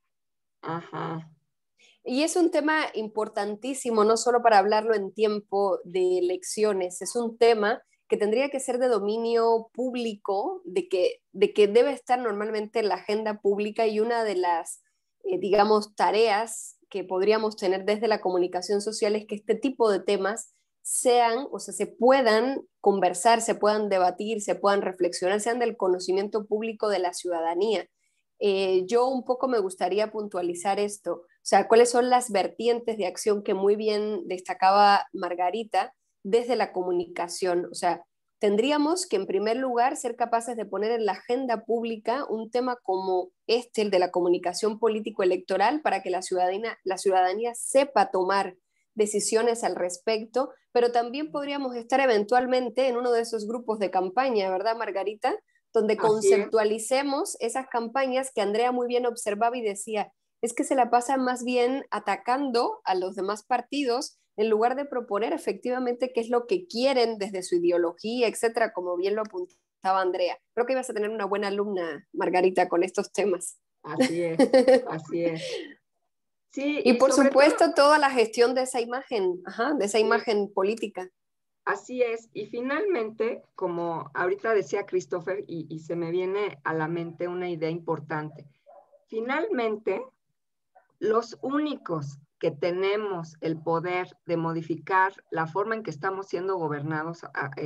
Ajá. Y es un tema importantísimo, no solo para hablarlo en tiempo de elecciones, es un tema que tendría que ser de dominio público, de que debe estar normalmente en la agenda pública, y una de las, digamos, tareas que podríamos tener desde la comunicación social es que este tipo de temas se puedan conversar, se puedan debatir, se puedan reflexionar, sean del conocimiento público de la ciudadanía. Yo un poco me gustaría puntualizar esto, o sea, cuáles son las vertientes de acción que muy bien destacaba Margarita desde la comunicación. O sea, tendríamos que en primer lugar ser capaces de poner en la agenda pública un tema como el de la comunicación político-electoral, para que la ciudadanía sepa tomar decisiones al respecto, pero también podríamos estar eventualmente en uno de esos grupos de campaña, ¿verdad, Margarita? Donde conceptualicemos esas campañas que Andrea muy bien observaba y decía, es que se la pasan más bien atacando a los demás partidos en lugar de proponer efectivamente qué es lo que quieren desde su ideología, etcétera, como bien lo apuntaba Andrea. Creo que ibas a tener una buena alumna, Margarita, con estos temas. Así es, así es. Sí, y por supuesto toda la gestión de esa imagen, de esa imagen política. Así es, y finalmente, como ahorita decía Christopher, y se me viene a la mente una idea importante, finalmente, los únicos que tenemos el poder de modificar la forma en que estamos siendo gobernados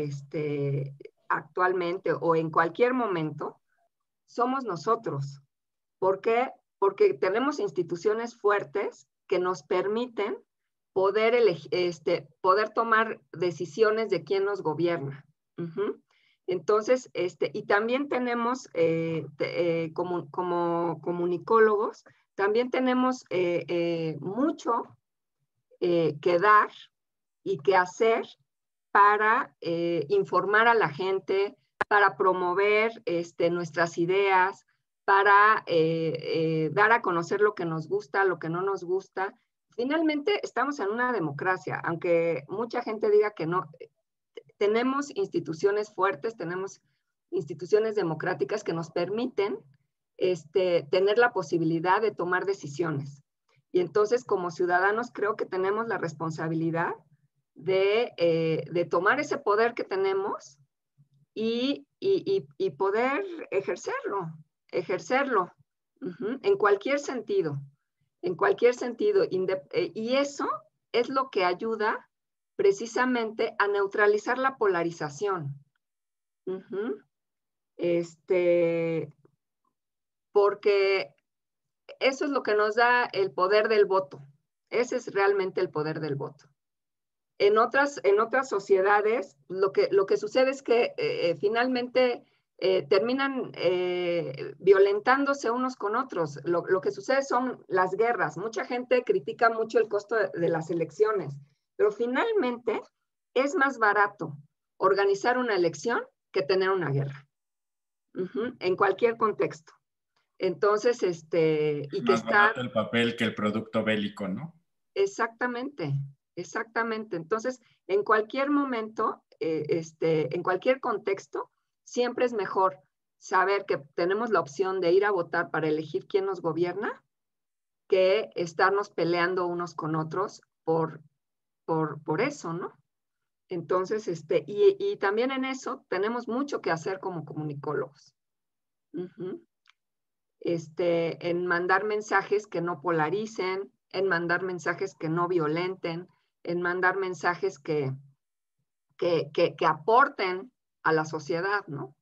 actualmente o en cualquier momento, somos nosotros. ¿Por qué? Porque tenemos instituciones fuertes que nos permiten poder tomar decisiones de quién nos gobierna. Entonces, y también tenemos, como comunicólogos, también tenemos mucho que dar y que hacer para informar a la gente, para promover nuestras ideas, para dar a conocer lo que nos gusta, lo que no nos gusta. Finalmente, estamos en una democracia, aunque mucha gente diga que no. Tenemos instituciones fuertes, tenemos instituciones democráticas que nos permiten tener la posibilidad de tomar decisiones. Y entonces, como ciudadanos, creo que tenemos la responsabilidad de tomar ese poder que tenemos y poder ejercerlo en cualquier sentido, y eso es lo que ayuda precisamente a neutralizar la polarización. Porque eso es lo que nos da el poder del voto. Ese es realmente el poder del voto. En otras sociedades, lo que sucede es que finalmente terminan violentándose unos con otros. Lo que sucede son las guerras. Mucha gente critica mucho el costo de las elecciones, pero finalmente es más barato organizar una elección que tener una guerra, en cualquier contexto. Entonces, y más barato el papel que el producto bélico, ¿no? Exactamente, exactamente. Entonces, en cualquier momento, en cualquier contexto, siempre es mejor saber que tenemos la opción de ir a votar para elegir quién nos gobierna que estarnos peleando unos con otros por eso, ¿no? Entonces, y también en eso tenemos mucho que hacer como comunicólogos. En mandar mensajes que no polaricen, en mandar mensajes que no violenten, en mandar mensajes que aporten a la sociedad, ¿no?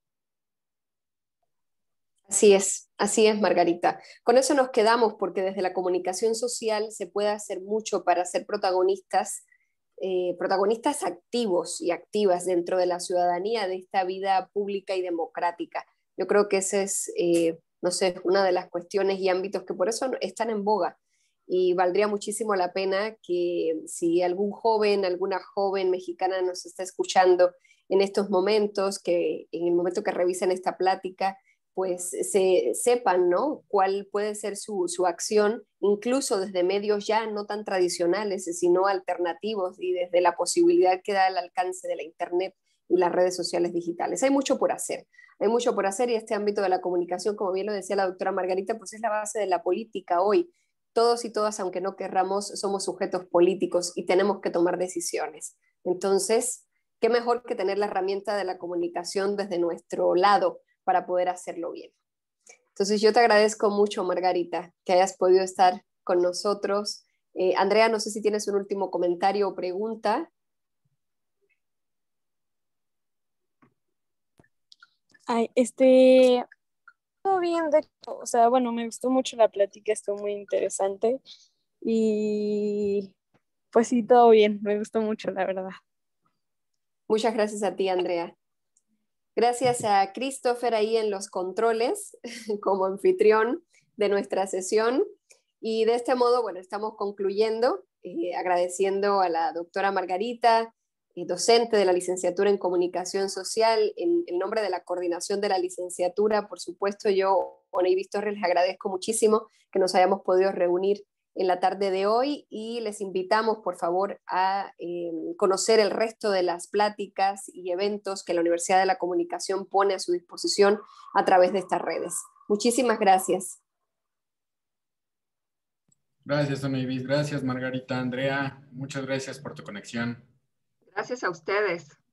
Así es, Margarita. Con eso nos quedamos porque desde la comunicación social se puede hacer mucho para ser protagonistas, protagonistas activos y activas dentro de la ciudadanía de esta vida pública y democrática. Yo creo que esa es, no sé, una de las cuestiones y ámbitos que por eso están en boga. Y valdría muchísimo la pena que si algún joven, alguna joven mexicana nos está escuchando en estos momentos, que en el momento que revisen esta plática, pues sepan, ¿no?, cuál puede ser su acción, incluso desde medios ya no tan tradicionales, sino alternativos y desde la posibilidad que da el alcance de la Internet y las redes sociales digitales. Hay mucho por hacer y este ámbito de la comunicación, como bien lo decía la doctora Margarita, pues es la base de la política hoy. Todos y todas, aunque no querramos, somos sujetos políticos y tenemos que tomar decisiones. Entonces, ¿qué mejor que tener la herramienta de la comunicación desde nuestro lado para poder hacerlo bien? Entonces, yo te agradezco mucho, Margarita, que hayas podido estar con nosotros. Andrea, no sé si tienes un último comentario o pregunta. Ay, todo bien, de hecho, o sea, bueno, me gustó mucho la plática, estuvo muy interesante y pues sí, todo bien, me gustó mucho, la verdad. Muchas gracias a ti, Andrea. Gracias a Christopher ahí en los controles como anfitrión de nuestra sesión. Y de este modo, bueno, estamos concluyendo, agradeciendo a la doctora Margarita, docente de la licenciatura en Comunicación Social, en el nombre de la coordinación de la licenciatura. Por supuesto, yo, Oneivis Torres, les agradezco muchísimo que nos hayamos podido reunir en la tarde de hoy y les invitamos, por favor, a conocer el resto de las pláticas y eventos que la Universidad de la Comunicación pone a su disposición a través de estas redes. Muchísimas gracias. Gracias, Oneivis. Gracias, Margarita. Andrea, muchas gracias por tu conexión. Gracias a ustedes.